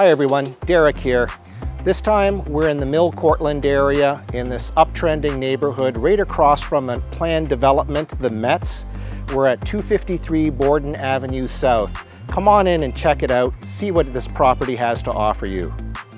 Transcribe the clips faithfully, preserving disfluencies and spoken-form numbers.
Hi everyone, Derek here. This time we're in the Mill Courtland area in this uptrending neighborhood right across from a planned development, the Mets. We're at two fifty-three Borden Avenue South. Come on in and check it out, see what this property has to offer you.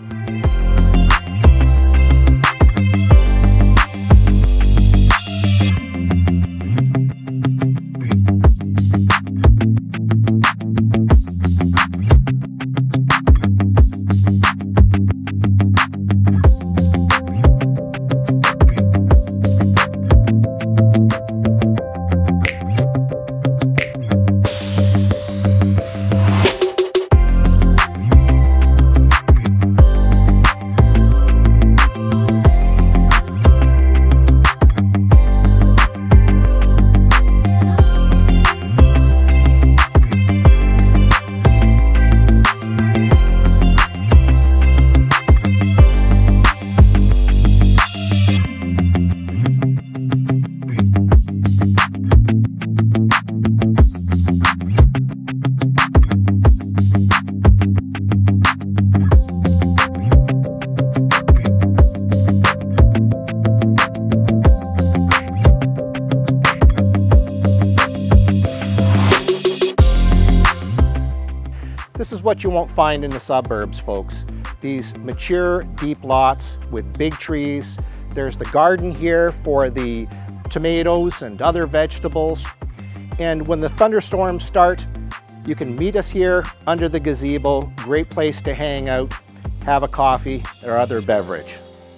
This is what you won't find in the suburbs, folks. These mature, deep lots with big trees. There's the garden here for the tomatoes and other vegetables. And when the thunderstorms start, you can meet us here under the gazebo. Great place to hang out, have a coffee or other beverage.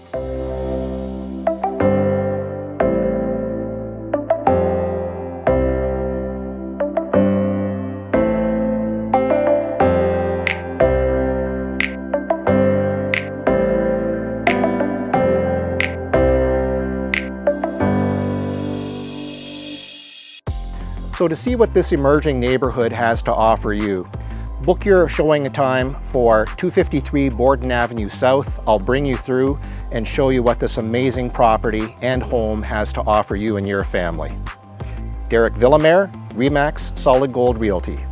So to see what this emerging neighborhood has to offer you, book your showing time for two fifty-three Borden Avenue South. I'll bring you through and show you what this amazing property and home has to offer you and your family. Derek Villamere, Remax Solid Gold Realty.